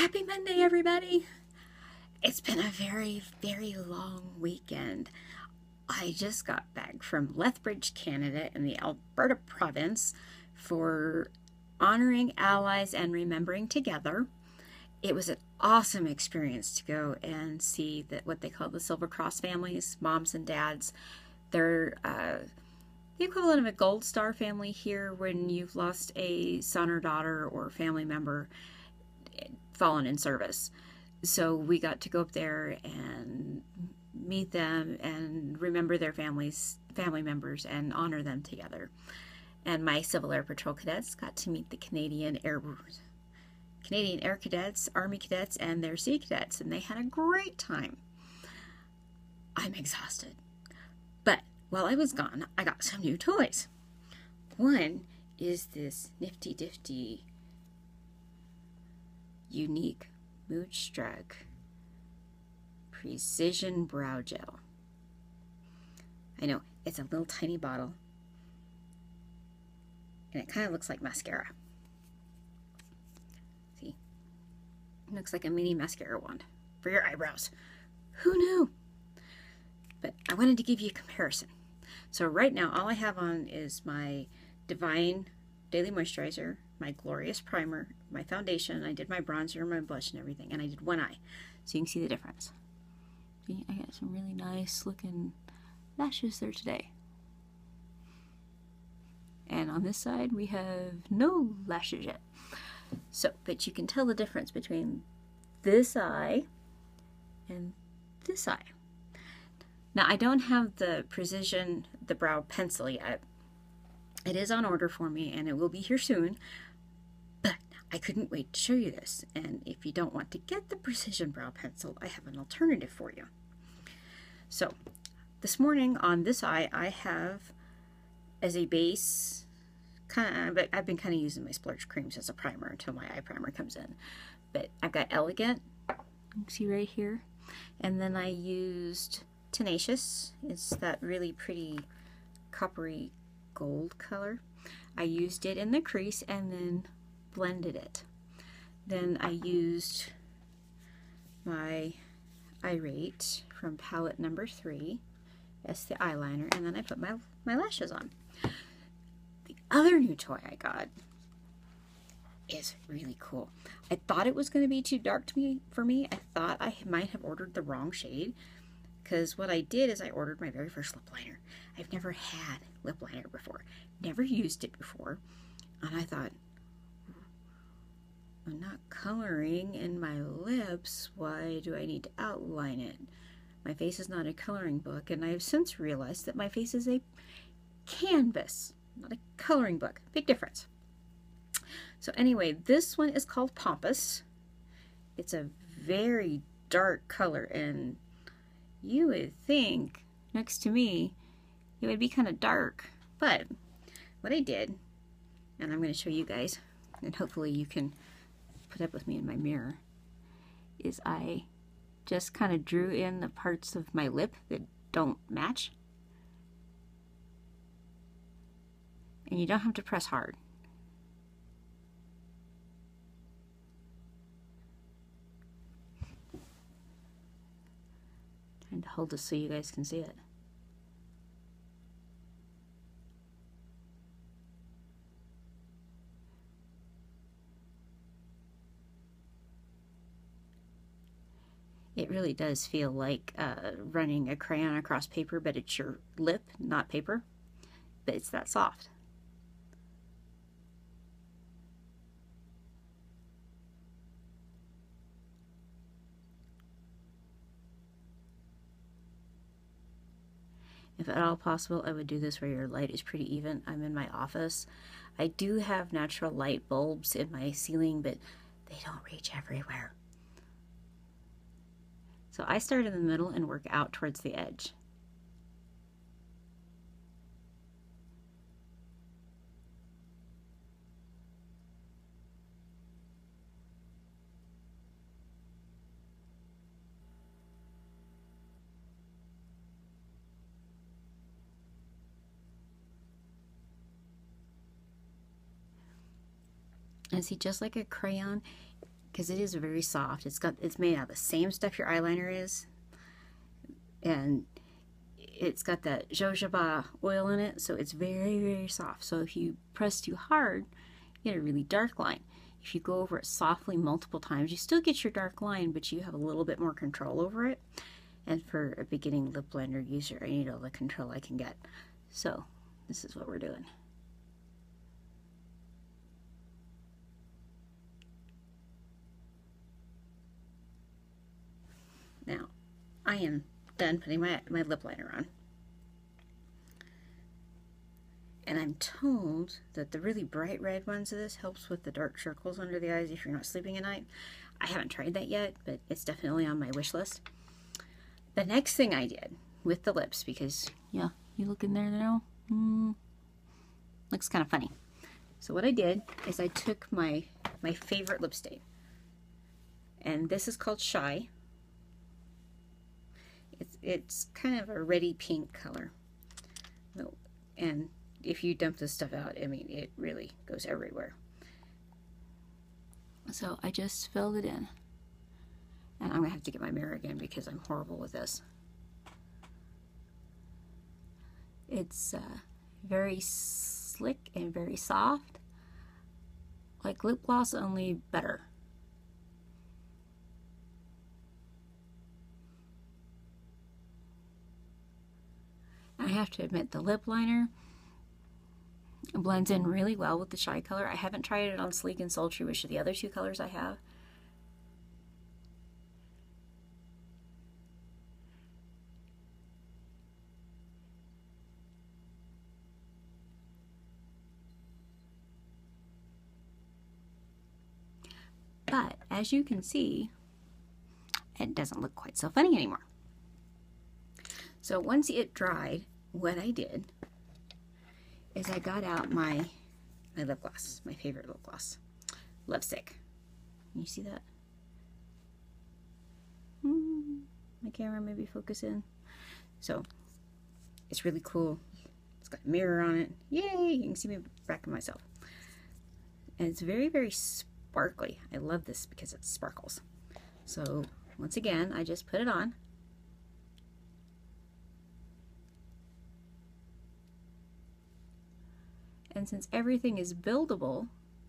Happy Monday, everybody! It's been a very, very long weekend. I just got back from Lethbridge, Canada in the Alberta province for honoring allies and remembering together. It was an awesome experience to go and see what they call the Silver Cross families, moms and dads. They're the equivalent of a Gold Star family here when you've lost a son or daughter or family member fallen in service. So we got to go up there and meet them and remember their family members and honor them together. And my Civil Air Patrol cadets got to meet the Canadian Air Cadets, Army cadets, and their Sea Cadets, and they had a great time. I'm exhausted. But while I was gone, I got some new toys. One is this nifty-difty unique Moodstruck Precision Brow Gel. I know, it's a little tiny bottle, and it kind of looks like mascara. See? It looks like a mini mascara wand for your eyebrows. Who knew? But I wanted to give you a comparison. So right now, all I have on is my Divine Daily Moisturizer, my Glorious Primer, my foundation. I did my bronzer, my blush, and everything, and I did one eye, so you can see the difference. See, I got some really nice looking lashes there today. And on this side, we have no lashes yet. So, but you can tell the difference between this eye and this eye. Now, I don't have the Precision, the brow pencil yet. It is on order for me, and it will be here soon. But I couldn't wait to show you this. And if you don't want to get the Precision Brow Pencil, I have an alternative for you. So, this morning on this eye, I have as a base, but I've been kind of using my Splurge creams as a primer until my eye primer comes in. But I've got Elegant, you can see right here. And then I used Tenacious. It's that really pretty coppery gold color. I used it in the crease and then blended it. Then I used my Irate from palette number 3 as the eyeliner, and then I put my lashes on. The other new toy I got is really cool. I thought it was going to be too dark for me. I thought I might have ordered the wrong shade, because what I did is I ordered my very first lip liner. I've never had lip liner before, never used it before, and I thought, I'm not coloring in my lips, why do I need to outline it? My face is not a coloring book, and I have since realized that my face is a canvas, not a coloring book. Big difference. So anyway, this one is called Pompous. It's a very dark color, and you would think next to me it would be kind of dark, but what I did, and I'm going to show you guys, and hopefully you can put up with me in my mirror, is I just kind of drew in the parts of my lip that don't match. And you don't have to press hard. Trying to hold this so you guys can see it. It really does feel like running a crayon across paper, but it's your lip, not paper. But it's that soft. If at all possible, I would do this where your light is pretty even. I'm in my office. I do have natural light bulbs in my ceiling, but they don't reach everywhere. So I start in the middle and work out towards the edge. And see, just like a crayon, because it is very soft. It's made out of the same stuff your eyeliner is, and it's got that jojoba oil in it, so it's very, very soft. So if you press too hard, you get a really dark line. If you go over it softly multiple times, you still get your dark line, but you have a little bit more control over it. And for a beginning lip liner user, I need all the control I can get. So this is what we're doing. Now, I am done putting my lip liner on. And I'm told that the really bright red ones of this helps with the dark circles under the eyes if you're not sleeping at night. I haven't tried that yet, but it's definitely on my wish list. The next thing I did with the lips, because, yeah, you look in there now, looks kind of funny. So what I did is I took my favorite lip stain, and this is called Shy. It's kind of a reddy pink color. And if you dump this stuff out, I mean, it really goes everywhere. So I just filled it in. And I'm going to have to get my mirror again because I'm horrible with this. It's very slick and very soft. Like lip gloss, only better. I have to admit, the lip liner blends in really well with the Shy color. I haven't tried it on Sleek and Sultry, which are the other two colors I have. But as you can see, it doesn't look quite so funny anymore. So once it dried, what I did is I got out my lip gloss, my favorite lip gloss, Lipstick. Can you see that? My camera maybe focus in. So it's really cool. It's got a mirror on it. Yay! You can see me back of myself. And it's very, very sparkly. I love this because it sparkles. So once again, I just put it on. And since everything is buildable,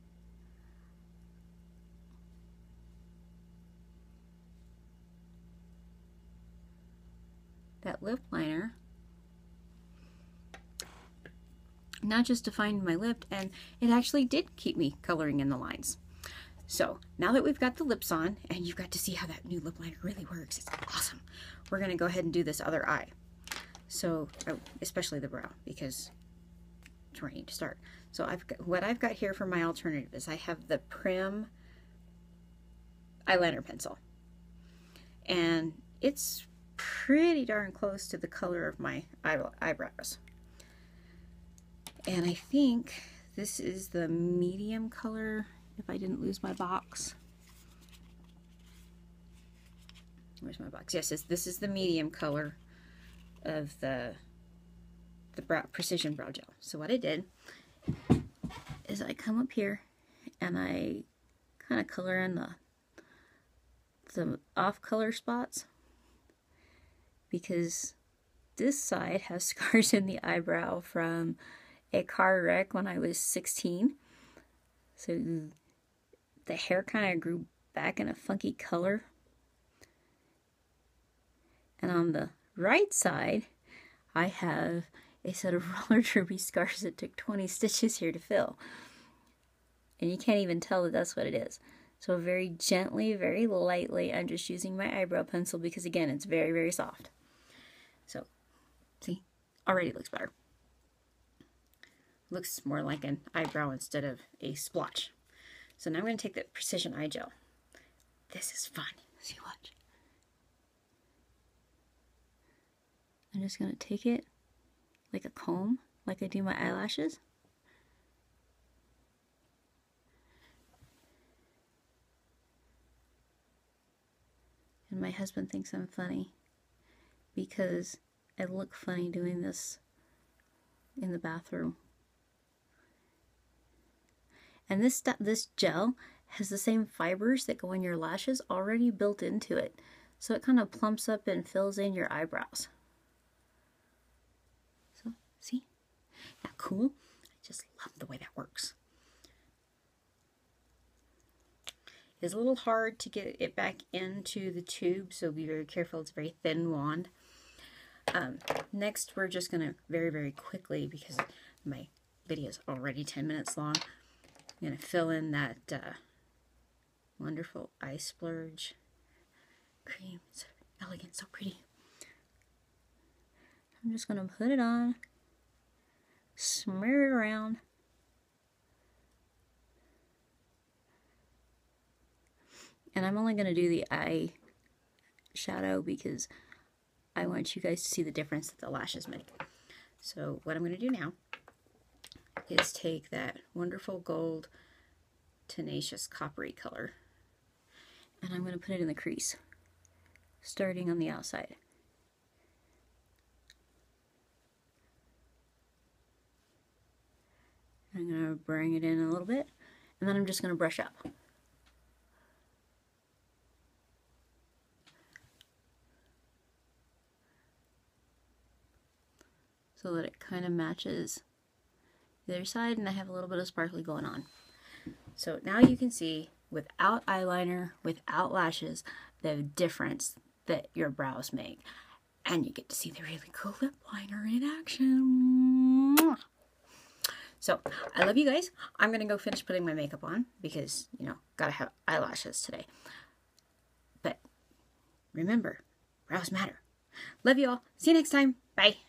that lip liner not just defined my lip, and it actually did keep me coloring in the lines. So now that we've got the lips on and you've got to see how that new lip liner really works, it's awesome. We're going to go ahead and do this other eye. So especially the brow, because it's where I need to start. So what I've got here for my alternative is I have the Prim eyeliner pencil, and it's pretty darn close to the color of my eyebrows. And I think this is the medium color, if I didn't lose my box. Where's my box? Yes, this is the medium color of the Precision Brow Gel. So what I did is I come up here and I kind of color in the off color spots, because this side has scars in the eyebrow from a car wreck when I was 16. So the hair kind of grew back in a funky color. And on the right side, I have a set of roller derby scars that took 20 stitches here to fill. And you can't even tell that that's what it is. So very gently, very lightly, I'm just using my eyebrow pencil because, again, it's very, very soft. So, see? Already looks better. Looks more like an eyebrow instead of a splotch. So now I'm going to take the Precision Eye Gel. This is fun. See, watch. I'm just going to take it like a comb, like I do my eyelashes. And my husband thinks I'm funny because I look funny doing this in the bathroom. And this gel has the same fibers that go in your lashes already built into it. So it kind of plumps up and fills in your eyebrows. So, see? Now, cool? I just love the way that works. It's a little hard to get it back into the tube, so be very careful. It's a very thin wand. Next, we're just going to very, very quickly, because my video is already 10 minutes long, I'm going to fill in that wonderful eye splurge cream. It's elegant, so pretty. I'm just going to put it on, smear it around. And I'm only going to do the eye shadow because I want you guys to see the difference that the lashes make. So what I'm going to do now is take that wonderful gold tenacious coppery color, and I'm going to put it in the crease, starting on the outside. I'm going to bring it in a little bit, and then I'm just going to brush up. So that it kind of matches the other side, and I have a little bit of sparkly going on. So now you can see, without eyeliner, without lashes, the difference that your brows make. And you get to see the really cool lip liner in action. So, I love you guys. I'm going to go finish putting my makeup on because, you know, gotta have eyelashes today. But remember, brows matter. Love you all. See you next time. Bye.